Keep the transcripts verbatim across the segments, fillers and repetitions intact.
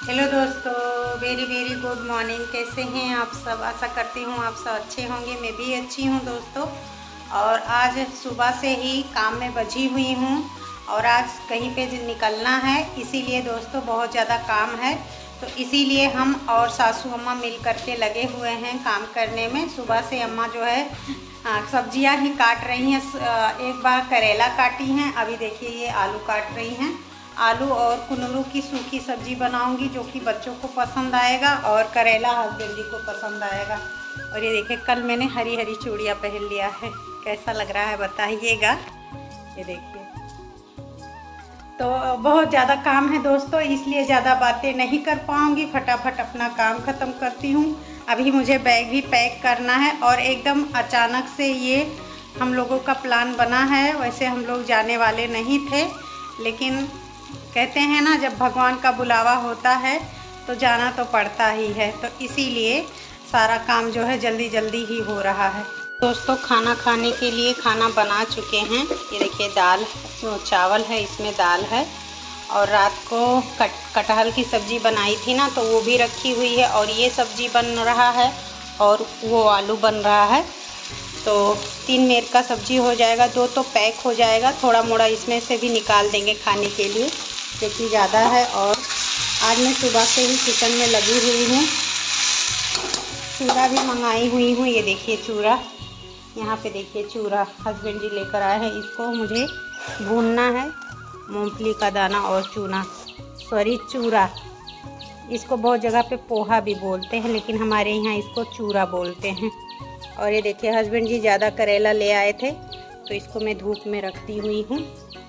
Hello दोस्तों, very very good morning. कैसे हैं आप सब? आशा करती हूँ आप सब अच्छे होंगे। मैं भी अच्छी हूँ दोस्तों। और आज सुबह से ही काम में बची हुई हूँ और आज कहीं पे निकलना है, इसीलिए दोस्तों बहुत ज़्यादा काम है। तो इसीलिए हम और सासू अम्मा मिल करके लगे हुए हैं काम करने में। सुबह से अम्मा जो है सब्जियां ही काट रही हैं। एक बार करेला काटी हैं, अभी देखिए ये आलू काट रही हैं। आलू और कुनरू की सूखी सब्जी बनाऊंगी जो कि बच्चों को पसंद आएगा और करेला हस्बैंड जी को पसंद आएगा। और ये देखिए कल मैंने हरी हरी चूड़ियाँ पहन लिया है, कैसा लग रहा है बताइएगा। ये देखिए, तो बहुत ज़्यादा काम है दोस्तों, इसलिए ज़्यादा बातें नहीं कर पाऊँगी। फटाफट अपना काम ख़त्म करती हूँ। अभी मुझे बैग भी पैक करना है और एकदम अचानक से ये हम लोगों का प्लान बना है। वैसे हम लोग जाने वाले नहीं थे, लेकिन कहते हैं ना, जब भगवान का बुलावा होता है तो जाना तो पड़ता ही है। तो इसीलिए सारा काम जो है जल्दी जल्दी ही हो रहा है दोस्तों। खाना खाने के लिए खाना बना चुके हैं। ये देखिए दाल, चावल है, इसमें दाल है। और रात को कट कटहल की सब्ज़ी बनाई थी ना, तो वो भी रखी हुई है। और ये सब्ज़ी बन रहा है और वो आलू बन रहा है। तो तीन मेर का सब्ज़ी हो जाएगा। दो तो पैक हो जाएगा, थोड़ा मोड़ा इसमें से भी निकाल देंगे खाने के लिए क्योंकि ज़्यादा है। और आज मैं सुबह से ही किचन में लगी हुई हूँ। चूड़ा भी मंगाई हुई हूँ। ये देखिए चूड़ा, यहाँ पे देखिए चूड़ा हस्बैंड जी लेकर आए हैं। इसको मुझे भूनना है, मूंगफली का दाना और चूना, सॉरी चूरा। इसको बहुत जगह पे पोहा भी बोलते हैं, लेकिन हमारे यहाँ इसको चूरा बोलते हैं। और ये देखिए हस्बैंड जी ज़्यादा करेला ले आए थे, तो इसको मैं धूप में रखती हुई हूँ।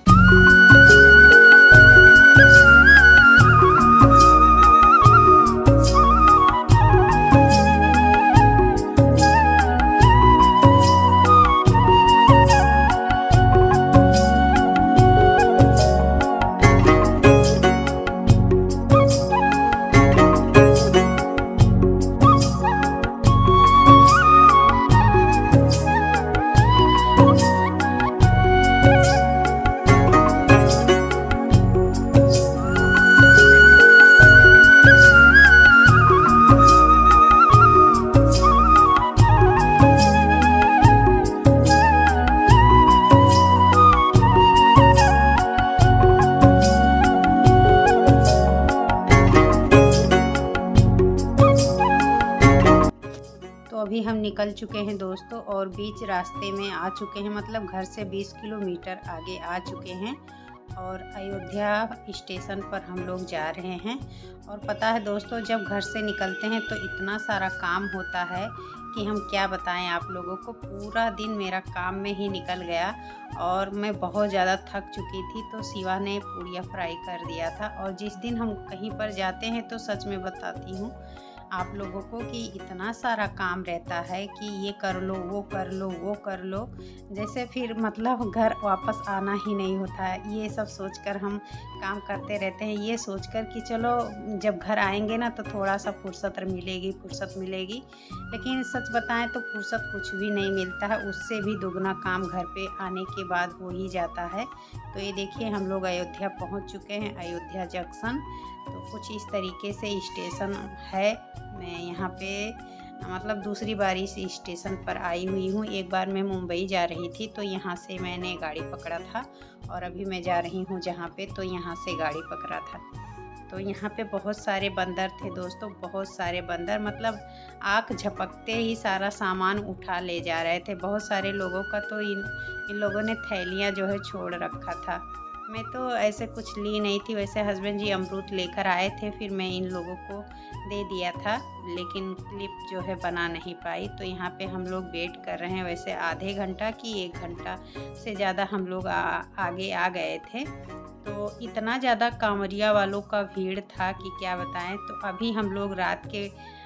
अभी हम निकल चुके हैं दोस्तों और बीच रास्ते में आ चुके हैं, मतलब घर से बीस किलोमीटर आगे आ चुके हैं और अयोध्या स्टेशन पर हम लोग जा रहे हैं। और पता है दोस्तों, जब घर से निकलते हैं तो इतना सारा काम होता है कि हम क्या बताएं आप लोगों को। पूरा दिन मेरा काम में ही निकल गया और मैं बहुत ज़्यादा थक चुकी थी। तो शिवा ने पूड़ियाँ फ्राई कर दिया था। और जिस दिन हम कहीं पर जाते हैं तो सच में बताती हूँ आप लोगों को कि इतना सारा काम रहता है कि ये कर लो, वो कर लो, वो कर लो, जैसे फिर मतलब घर वापस आना ही नहीं होता है। ये सब सोचकर हम काम करते रहते हैं, ये सोचकर कि चलो जब घर आएंगे ना तो थोड़ा सा फुर्सत मिलेगी फुर्सत मिलेगी लेकिन सच बताएं तो फुर्सत कुछ भी नहीं मिलता है। उससे भी दुगना काम घर पे आने के बाद हो ही जाता है। तो ये देखिए हम लोग अयोध्या पहुँच चुके हैं, अयोध्या जंक्शन। तो कुछ इस तरीके से स्टेशन है। मैं यहाँ पे मतलब दूसरी बारी से स्टेशन पर आई हुई हूँ। एक बार मैं मुंबई जा रही थी तो यहाँ से मैंने गाड़ी पकड़ा था और अभी मैं जा रही हूँ जहाँ पे, तो यहाँ से गाड़ी पकड़ा था। तो यहाँ पे बहुत सारे बंदर थे दोस्तों, बहुत सारे बंदर, मतलब आँख झपकते ही सारा सामान उठा ले जा रहे थे। बहुत सारे लोगों का तो इन इन लोगों ने थैलियाँ जो है छोड़ रखा था। मैं तो ऐसे कुछ ली नहीं थी। वैसे हस्बैंड जी अमरूद लेकर आए थे, फिर मैं इन लोगों को दे दिया था, लेकिन क्लिप जो है बना नहीं पाई। तो यहाँ पे हम लोग वेट कर रहे हैं, वैसे आधे घंटा की एक घंटा से ज़्यादा हम लोग आ, आगे आ गए थे। तो इतना ज़्यादा कांवरिया वालों का भीड़ था कि क्या बताएं। तो अभी हम लोग रात के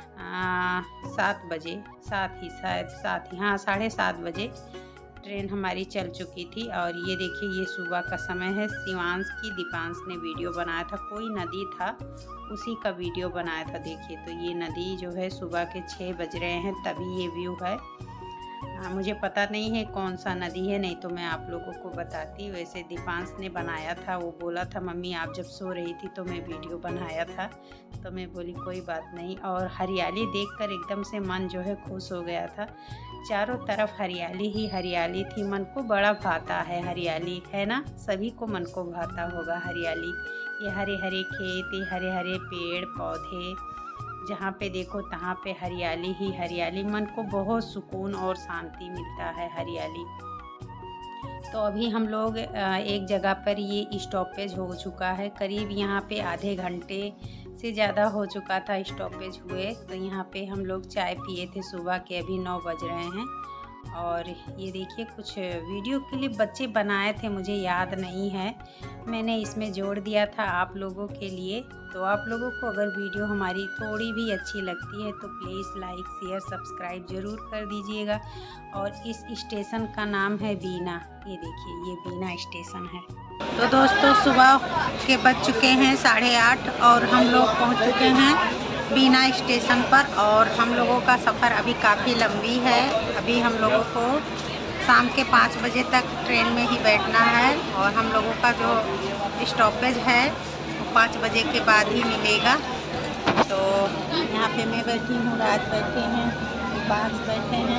सात बजे सात ही शायद सात ही हाँ साढ़े सात बजे ट्रेन हमारी चल चुकी थी। और ये देखिए ये सुबह का समय है। शिवांश की दीपांश ने वीडियो बनाया था, कोई नदी था उसी का वीडियो बनाया था। देखिए तो ये नदी जो है सुबह के छः बज रहे हैं तभी ये व्यू है। हाँ, मुझे पता नहीं है कौन सा नदी है, नहीं तो मैं आप लोगों को बताती। वैसे दीपांश ने बनाया था, वो बोला था मम्मी आप जब सो रही थी तो मैं वीडियो बनाया था, तो मैं बोली कोई बात नहीं। और हरियाली देखकर एकदम से मन जो है खुश हो गया था। चारों तरफ हरियाली ही हरियाली थी, मन को बड़ा भाता है हरियाली, है ना? सभी को मन को भाता होगा हरियाली। ये हरे हरे खेत, ये हरे हरे पेड़ पौधे, जहाँ पे देखो तहाँ पे हरियाली ही हरियाली, मन को बहुत सुकून और शांति मिलता है हरियाली। तो अभी हम लोग एक जगह पर ये स्टॉपेज हो चुका है, करीब यहाँ पे आधे घंटे से ज़्यादा हो चुका था स्टॉपेज हुए। तो यहाँ पे हम लोग चाय पिए थे सुबह के, अभी नौ बज रहे हैं। और ये देखिए कुछ वीडियो क्लिप बच्चे बनाए थे, मुझे याद नहीं है, मैंने इसमें जोड़ दिया था आप लोगों के लिए। तो आप लोगों को अगर वीडियो हमारी थोड़ी भी अच्छी लगती है तो प्लीज़ लाइक शेयर सब्सक्राइब ज़रूर कर दीजिएगा। और इस स्टेशन का नाम है बीना, ये देखिए ये बीना स्टेशन है। तो दोस्तों सुबह के बज चुके हैं साढ़े आठ और हम लोग पहुंच चुके हैं बीना स्टेशन पर। और हम लोगों का सफ़र अभी काफ़ी लंबी है, अभी हम लोगों को शाम के पाँच बजे तक ट्रेन में ही बैठना है। और हम लोगों का जो स्टॉपेज है वो पाँच बजे के बाद ही मिलेगा। तो यहाँ पे मैं बैठी हूँ, राज बैठे हैं, बास बैठे हैं,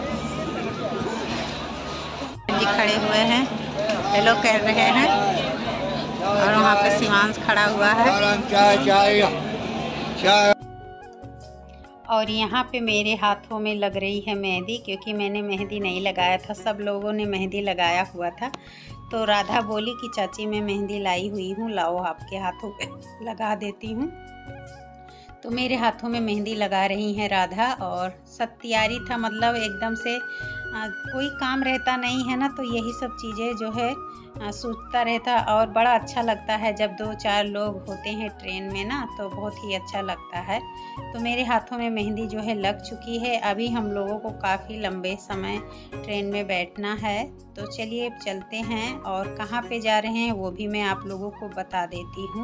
जी खड़े हुए हैं, हेलो कह रहे हैं। और वहाँ पे शिवांश खड़ा हुआ है। और यहाँ पे मेरे हाथों में लग रही है मेहंदी, क्योंकि मैंने मेहंदी नहीं लगाया था, सब लोगों ने मेहंदी लगाया हुआ था। तो राधा बोली कि चाची मैं मेहंदी लाई हुई हूँ, लाओ आपके हाथों पे लगा देती हूँ। तो मेरे हाथों में मेहंदी लगा रही हैं राधा। और सब तैयारी था, मतलब एकदम से आ, कोई काम रहता नहीं है ना, तो यही सब चीज़ें जो है आ, सोचता रहता। और बड़ा अच्छा लगता है जब दो चार लोग होते हैं ट्रेन में ना, तो बहुत ही अच्छा लगता है। तो मेरे हाथों में मेहंदी जो है लग चुकी है। अभी हम लोगों को काफ़ी लंबे समय ट्रेन में बैठना है, तो चलिए चलते हैं। और कहाँ पे जा रहे हैं वो भी मैं आप लोगों को बता देती हूँ।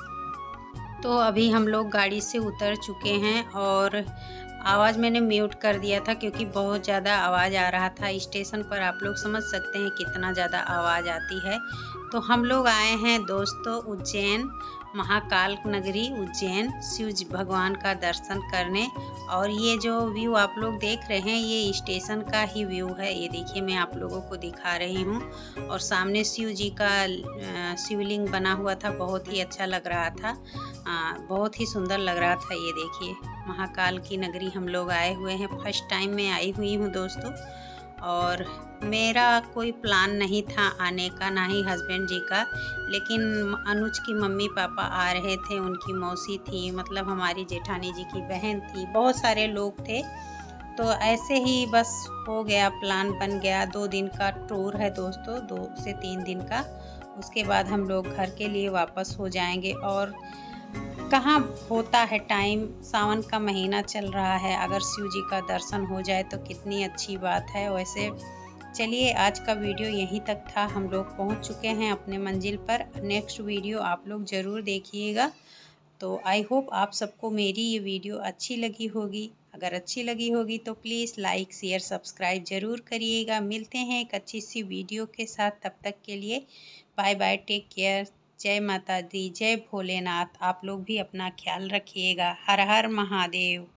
तो अभी हम लोग गाड़ी से उतर चुके हैं और आवाज़ मैंने म्यूट कर दिया था क्योंकि बहुत ज़्यादा आवाज़ आ रहा था स्टेशन पर। आप लोग समझ सकते हैं कितना ज़्यादा आवाज़ आती है। तो हम लोग आए हैं दोस्तों उज्जैन, महाकाल नगरी उज्जैन, शिव भगवान का दर्शन करने। और ये जो व्यू आप लोग देख रहे हैं ये स्टेशन का ही व्यू है, ये देखिए मैं आप लोगों को दिखा रही हूँ। और सामने शिव जी का शिवलिंग बना हुआ था, बहुत ही अच्छा लग रहा था, आ, बहुत ही सुंदर लग रहा था। ये देखिए महाकाल की नगरी हम लोग आए हुए हैं, फर्स्ट टाइम मैं आई हुई हूँ दोस्तों। और मेरा कोई प्लान नहीं था आने का, ना ही हस्बैंड जी का, लेकिन अनुज की मम्मी पापा आ रहे थे, उनकी मौसी थी, मतलब हमारी जेठानी जी की बहन थी, बहुत सारे लोग थे। तो ऐसे ही बस हो गया, प्लान बन गया। दो दिन का टूर है दोस्तों, दो से तीन दिन का। उसके बाद हम लोग घर के लिए वापस हो जाएंगे। और कहाँ होता है टाइम, सावन का महीना चल रहा है, अगर शिव जी का दर्शन हो जाए तो कितनी अच्छी बात है। वैसे चलिए आज का वीडियो यहीं तक था, हम लोग पहुंच चुके हैं अपने मंजिल पर। नेक्स्ट वीडियो आप लोग ज़रूर देखिएगा। तो आई होप आप सबको मेरी ये वीडियो अच्छी लगी होगी। अगर अच्छी लगी होगी तो प्लीज़ लाइक शेयर सब्सक्राइब ज़रूर करिएगा। मिलते हैं एक अच्छी सी वीडियो के साथ, तब तक के लिए बाय बाय, टेक केयर। जय माता दी, जय भोलेनाथ। आप लोग भी अपना ख्याल रखिएगा। हर हर महादेव।